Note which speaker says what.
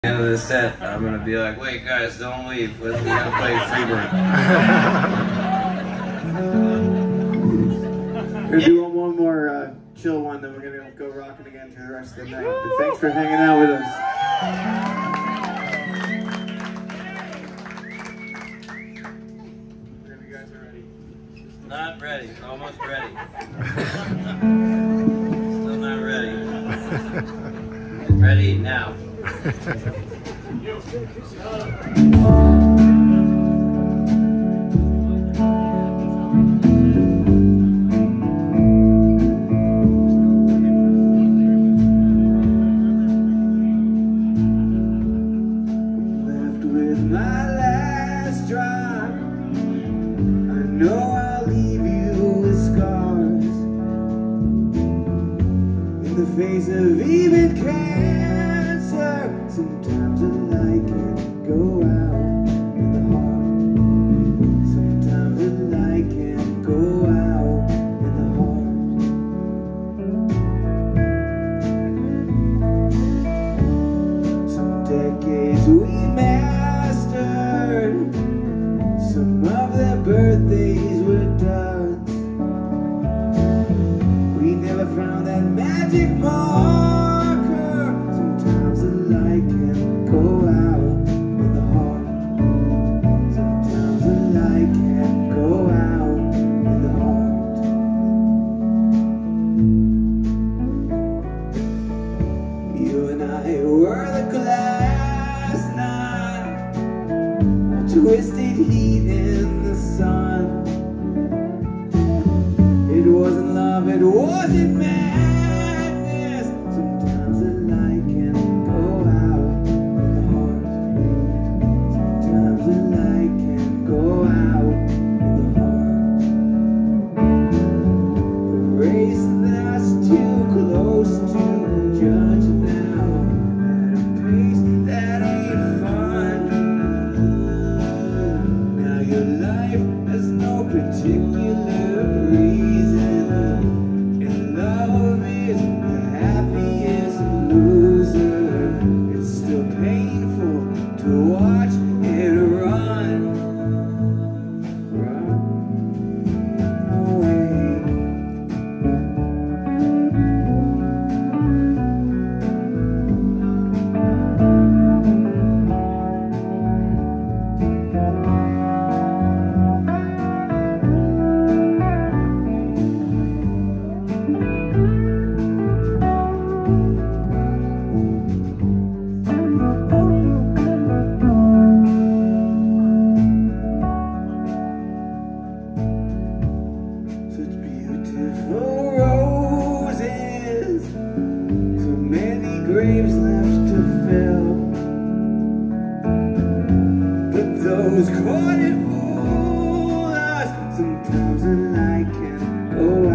Speaker 1: End of the set, I'm gonna be like, wait guys, don't leave. We're gonna play Freebird.
Speaker 2: We're gonna do one more chill one, then we're gonna go rocking again through the rest of the night. But thanks for hanging out with us. Whenever you guys are ready.
Speaker 1: Not ready. Almost ready. Still not ready. Ready now.
Speaker 2: Left with my last drop. I know I'll leave you with scars in the face of even cancer. Sometimes the light can go out in the heart. Sometimes the light can go out in the heart. Some decades we mastered. Some of their birthdays were duds. We never found that magic marker. Sometimes the light can go out in the heart. Sometimes the light can go out in the heart. You and I were the glass night, twisted heat in the sun. It wasn't love, it wasn't madness. Sometimes the light can go out in the heart. Sometimes the light can go out in the heart. The race that's too close to judge now, at a pace that ain't fun. Now your life has no particular reason, and love is the happiest loser. It's still painful to watch it run away. Such beautiful roses, so many graves left to fill. But those caught it fool us. Sometimes the light can go